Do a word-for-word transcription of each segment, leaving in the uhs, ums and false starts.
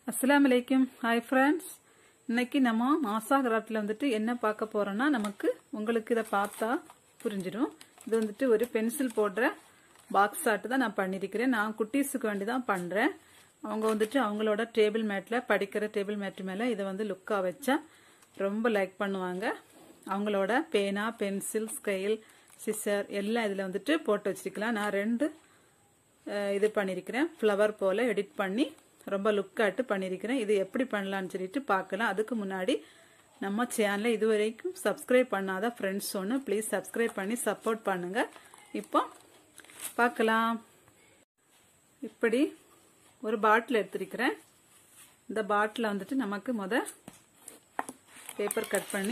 अस्सलाम वालेकुम hi friends இன்னைக்கு நம்ம மாசா கிராஃப்ட்ல வந்துட்டு என்ன பார்க்க போறோம்னா நமக்கு உங்களுக்கு இத பார்த்தா புரிஞ்சிடும் இது வந்துட்டு ஒரு பென்சில் போடுற பாக்ஸ் ஆர்ட் தான் நான் பண்ணியிருக்கேன் நான் குட்டீஸ்க்கு வேண்டி தான் பண்றேன் அவங்க வந்துட்டு அவங்களோட டேபிள் மேட்ல படிக்கிற டேபிள் மேட் மேல இத வந்து லுக்கா வெச்சா ரொம்ப லைக் பண்ணுவாங்க அவங்களோட பேனா பென்சில் ஸ்கேல் சிசர் எல்லாம் இதல வந்துட்டு போட்டு வச்சிருக்கலாம் நான் ரெண்டு இது பண்ணியிருக்கேன் ஃப்ளவர் போல எடிட் பண்ணி ரொம்ப லுக் ஆட்டு பண்ணியிருக்கேன் இது எப்படி பண்ணலாம்னு சொல்லிட்டு பார்க்கலாம் அதுக்கு முன்னாடி நம்ம சேனலை இதுவரைக்கும் சப்ஸ்கிரைப் பண்ணாத फ्रेंड्स ஒன்னு ப்ளீஸ் சப்ஸ்கிரைப் பண்ணி சப்போர்ட் பண்ணுங்க இப்போ பார்க்கலாம் இப்படி ஒரு பாட்டில் எடுத்துக்கிறேன் இந்த பாட்டில வந்துட்டு நமக்கு முத பேப்பர் கட் பண்ணி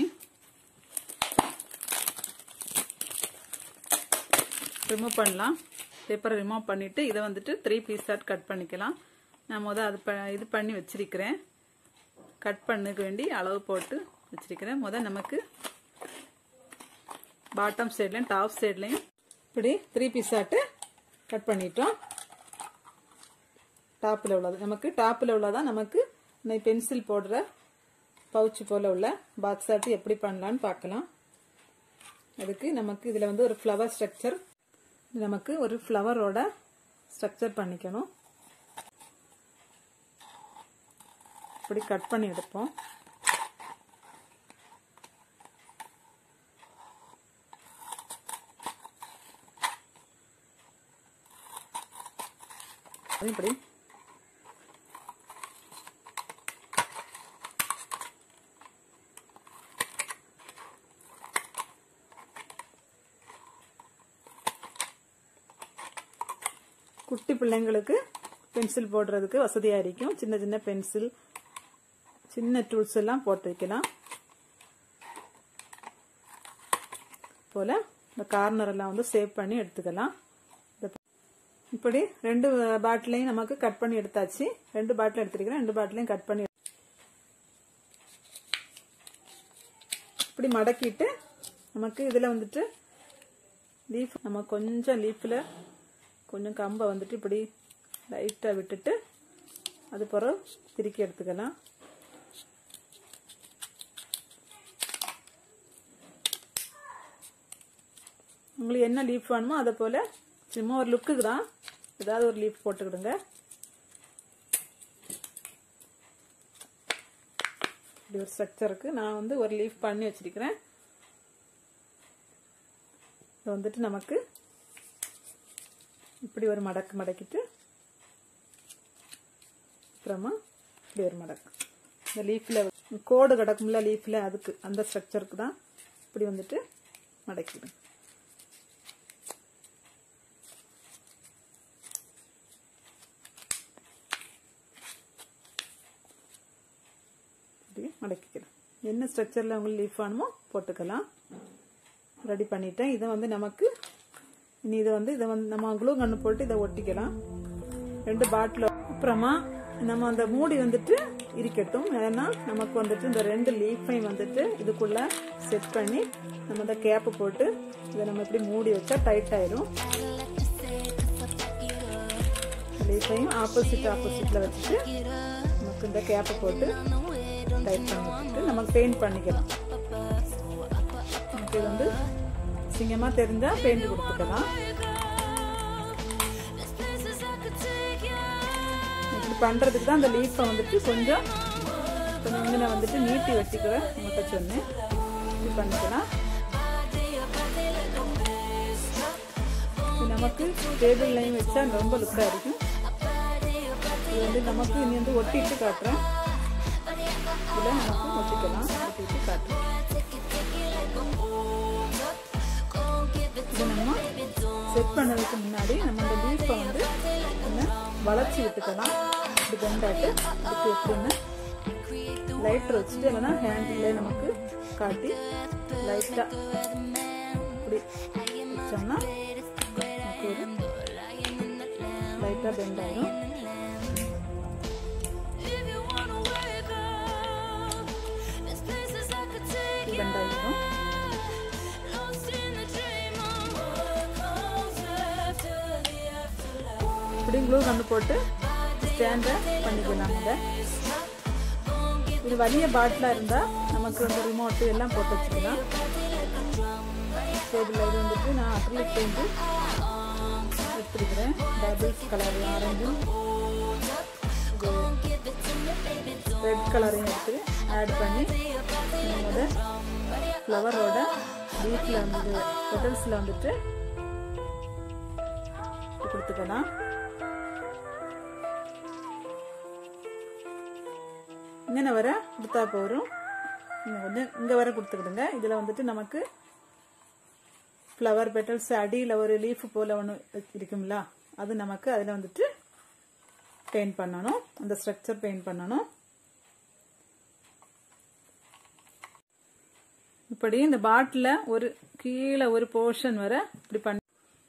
ரிமூவ் பண்ணலாம் பேப்பரை ரிமூவ் பண்ணிட்டு இத வந்துட்டு த்ரீ பீஸா கட் பண்ணிக்கலாம் நான் முத அது இது பண்ணி வச்சிருக்கேன் கட் பண்ணக்கு வேண்டி அளவு போட்டு வச்சிருக்கேன் முத நமக்கு பாட்டம் சைடுலயும் டாப் சைடுலயும் இப்படி த்ரீ பீஸாட்டு கட் பண்ணிட்டோம் டாப்ல உள்ளது நமக்கு டாப்ல உள்ளதா நமக்கு இந்த பென்சில் போடுற பவுச் போல உள்ள பாக்ஸ் ஆட்டு எப்படி பண்ணலாம்னு பார்க்கலாம் அதுக்கு நமக்கு இதுல வந்து ஒரு ஃப்ளவர் ஸ்ட்ரக்சர் நமக்கு ஒரு ஃப்ளவரோட ஸ்ட்ரக்சர் பண்ணிக்கணும் இப்படி கட் பண்ணி எடுப்போம் இப்படி குட்டி பிள்ளைங்களுக்கு பென்சில் போடுறதுக்கு வசதியா இருக்கும் சின்ன சின்ன பென்சில் சின்ன டூல்ஸ் எல்லாம் போட்டு வைக்கலாம் போல இந்த கார்னர் எல்லாம் வந்து சேவ் பண்ணி எடுத்துக்கலாம் இப்படி ரெண்டு பாட்டிலையும் நமக்கு கட் பண்ணி எடுத்தாச்சு ரெண்டு பாட்டில் எடுத்துக்கிறேன் ரெண்டு பாட்டிலையும் கட் பண்ணி இப்படி மடக்கிட்டு நமக்கு இதுல வந்துட்டு லீஃப் நம்ம கொஞ்சம் லீஃப்ல கொஞ்சம் கம்பை வந்துட்டு இப்படி லைட்டா விட்டுட்டு அது பிறகு திருக்கி எடுத்துக்கலாம் உங்களுக்கு என்ன லீஃப் வேணுமோ அத போல சும்மா ஒரு லுக்குக்கு தான் ஏதாவது ஒரு லீஃப் போட்டுக்கிடுங்க இப்படி ஒரு ஸ்ட்ரக்சருக்கு நான் வந்து ஒரு லீஃப் பண்ணி வச்சிருக்கிறேன் இது வந்துட்டு நமக்கு இப்படி ஒரு மடக்கு மடக்கிட்டு அப்புறமா இப்படி ஒரு மடக்கு இந்த லீஃப்ல கோடு கிடக்கும்ல லீஃப்ல அதுக்கு அந்த ஸ்ட்ரக்சருக்கு தான் இப்படி வந்துட்டு மடக்கிடும் மடக்கிக்கலாம் என்ன ஸ்ட்ரக்சர்ல உங்களுக்கு லீஃப் வேணுமோ போட்டுக்கலாம் ரெடி பண்ணிட்டேன் இதை வந்து நமக்கு இனி இதை வந்து இதை வந்து நம்ம க்ளூ கன்னு போட்டு இதை ஒட்டிக்கலாம் ரெண்டு பாட்டில் அப்புறமா நம்ம அந்த மூடி வந்துட்டு இருக்கட்டும் ஏன்னா நமக்கு வந்துட்டு இந்த ரெண்டு லீஃபையும் வந்துட்டு இதுக்குள்ள செட் பண்ணி நம்ம இந்த கேப்பு போட்டு இதை நம்ம இப்படி மூடி வச்சா டைட் ஆயிரும் லீஃபையும் ஆப்போசிட் ஆப்போசிட்ல வச்சுட்டு நமக்கு இந்த கேப்பை போட்டு டைட் பண்ணிட்டு நமக்கு பெயிண்ட் பண்ணிக்கலாம் இது வந்து சிங்கமா தெரிஞ்சா பெயிண்ட் கொடுத்துக்கலாம் இப்படி பண்றதுக்கு தான் அந்த லீஃபை வந்துட்டு கொஞ்சம் கொஞ்சம் இங்கே வந்துட்டு நீட்டி வச்சுக்கிறேன் உங்கள்கிட்ட சொன்னேன் இப்படி பண்ணிக்கலாம் நமக்கு டேபிள் லைன் வச்சா ரொம்ப லுக்கா இருக்கும் இது வந்து நமக்கு இனி வந்து ஒட்டிட்டு காட்டுறேன் இதில் நமக்கு ஒட்டிக்கலாம் ஒட்டிட்டு காட்டுறேன் இதை நம்ம செட் பண்ணதுக்கு முன்னாடி நம்ம இந்த லீஃபை வந்து வளைச்சி விட்டுக்கலாம் இப்படி பெண்டாட்டு அதுக்கு எப்படின்னு லைட்டர் வச்சுட்டு இல்லைன்னா ஹேண்டிலே நமக்கு காட்டி லைட்டா இப்படி வச்சோம்னா நமக்கு ஒரு லைட்டா பெண்ட் ஆயிடும் பெண்ட் ஆகிடும் இப்படி க்ளூ கண்டு போட்டு ஸ்டாண்டை பண்ணிக்கலாம். இது வலிய பாட்டிலா இருந்தா நமக்கு வந்து ரிமோட் எல்லாம் போட்டு வச்சுக்கலாம். டேபிள்ல இது வந்துட்டு நான் அக்ரிலிக் பெயிண்ட் எடுத்துக்கிறேன். டபுள்ஸ் கலர் ஆரஞ்சும் ரெட் கலரையும் எடுத்து ஆட் பண்ணி நம்மளோட ஃப்ளவரோட லீஃப்ல வந்து பெட்டல்ஸ்ல வந்துட்டு கொடுத்துக்கலாம். இங்கே வர கொடுத்தா போகிறோம். நீங்கள் கொஞ்சம் இங்கே வர கொடுத்துக்கிடுங்க. இதில் வந்துட்டு நமக்கு ஃப்ளவர் பெட்டல்ஸ் அடியில் ஒரு லீஃப் போல் ஒன்று இருக்குங்கள, அது நமக்கு அதில் வந்துட்டு பெயிண்ட் பண்ணணும். அந்த ஸ்ட்ரக்சர் பெயிண்ட் பண்ணணும். இப்படி இந்த பாட்டில் ஒரு கீழே ஒரு போர்ஷன் வர இப்படி பண்ணி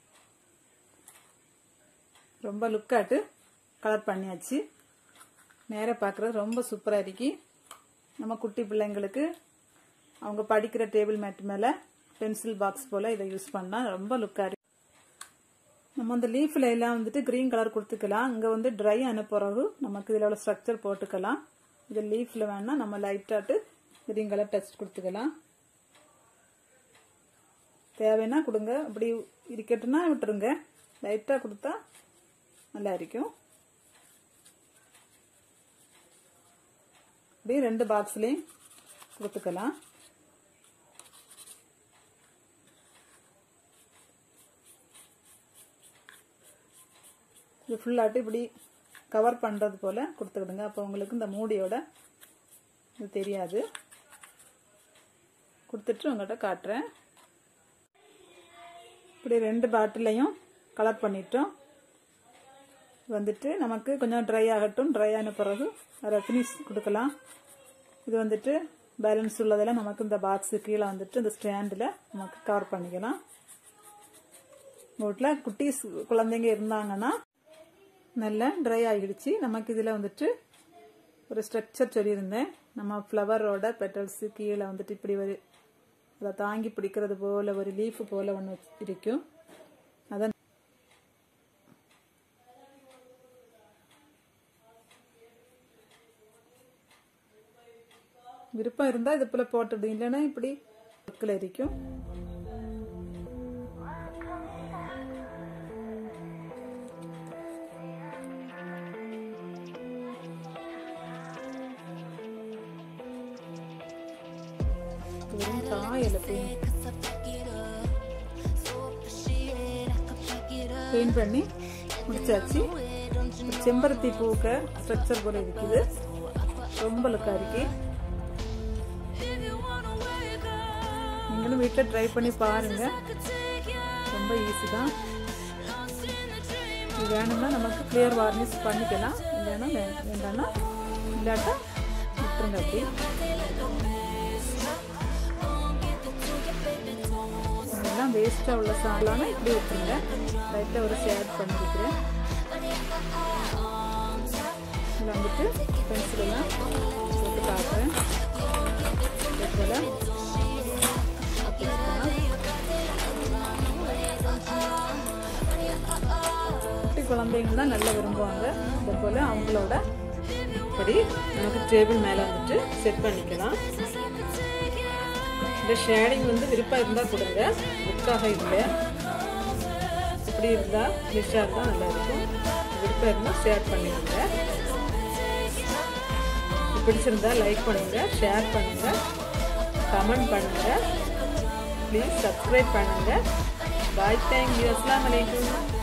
ரொம்ப லுக்காட்டு கலர் பண்ணியாச்சு. நேராக பார்க்குறது ரொம்ப சூப்பராக இருக்கு. நம்ம குட்டி பிள்ளைங்களுக்கு அவங்க படிக்கிற டேபிள் மேட் மேலே பென்சில் பாக்ஸ் போல் இதை யூஸ் பண்ணால் ரொம்ப லுக்காக இருக்கு. நம்ம அந்த லீஃபில் எல்லாம் வந்துட்டு க்ரீன் கலர் கொடுத்துக்கலாம். இங்கே வந்து ட்ரை ஆன பிறகு நமக்கு இதில் உள்ள ஸ்ட்ரக்சர் போட்டுக்கலாம். இது லீஃபில் வேணா நம்ம லைட்டாட்டு க்ரீன் கலர் டச் கொடுத்துக்கலாம். தேவைன்னா கொடுங்க, அப்படி இருக்கட்டும்னா விட்டுருங்க. லைட்டாக கொடுத்தா நல்லா இருக்கும். அப்படியே ரெண்டு பாக்ஸ்லையும் கொடுத்துக்கலாம். இது ஃபுல்லாட்டு இப்படி கவர் பண்ணுறது போல் கொடுத்துக்கிடுங்க. அப்போ உங்களுக்கு இந்த மூடியோட இது தெரியாது. கொடுத்துட்டு உங்கள்கிட்ட காட்டுறேன். இப்படி ரெண்டு பாட்டிலையும் கலர் பண்ணிட்டோம். வந்துட்டு நமக்கு கொஞ்சம் ட்ரை ஆகட்டும். ட்ரை ஆன பிறகு அதை ஃபினிஷ் கொடுக்கலாம். இது வந்துட்டு பேலன்ஸ் உள்ளதெல்லாம் நமக்கு இந்த பாக்ஸு கீழே வந்துட்டு இந்த ஸ்டாண்டில் நமக்கு கவர் பண்ணிக்கலாம். வீட்டில் குட்டீஸ் குழந்தைங்க இருந்தாங்கன்னா நல்லா ட்ரை ஆகிடுச்சு. நமக்கு இதில் வந்துட்டு ஒரு ஸ்ட்ரக்சர் சொல்லியிருந்தேன். நம்ம ஃப்ளவரோட பெட்டல்ஸு கீழே வந்துட்டு இப்படி ஒரு அதை தாங்கி பிடிக்கிறது போல் ஒரு லீஃப் போல் ஒன்று இருக்கும். அதை விருப்பம் இருந்தால் இது போல் போட்டுடு, இல்லைன்னா இப்படி ஒர்க்கில் இருக்கும். பெயிண்ட் பண்ணி முடிச்சாச்சு. செம்பருத்தி பூக்க ஸ்ட்ரக்சர் போல இருக்குது. ரொம்ப லுக்கா இருக்கு. நீங்களும் வீட்டில் ட்ரை பண்ணி பாருங்க. ரொம்ப ஈஸி தான். இது வேணும்னா நமக்கு கிளியர் வார்னிஷ் பண்ணிக்கலாம். இல்லைன்னா வேண்டாம்னா இல்லாட்டா விட்டுருங்க. அப்படி இதெல்லாம் வேஸ்ட்டாக உள்ள சாலானா இப்படி விட்டுருங்க. லைட்டாக ஒரு ஷேட் பண்ணிருக்கிறேன். இதில் வந்துட்டு பென்சிலெல்லாம் போட்டு காட்டுறேன். இதெல்லாம் குட்டி குழந்தைங்க தான் நல்லா விரும்புவாங்க. இதே போல் அவங்களோட இப்படி நமக்கு டேபிள் மேலே வந்துட்டு செட் பண்ணிக்கலாம். இந்த ஷேடிங் வந்து விருப்பம் இருந்தால் கொடுங்க. புக்காக இல்லை, இப்படி இருந்தால் ஃப்ரெஷ்ஷாக இருந்தால் நல்லாயிருக்கும். விருப்பம் இருந்தால் ஷேர் பண்ணிடுங்க. பிடிச்சிருந்தா லைக் பண்ணுங்கள், ஷேர் பண்ணுங்கள், கமெண்ட் பண்ணுங்கள். ப்ளீஸ் சப்ஸ்கிரைப் பண்ணுங்கள். Bye, thank you. அஸ்ஸலாமு அலைக்கும்.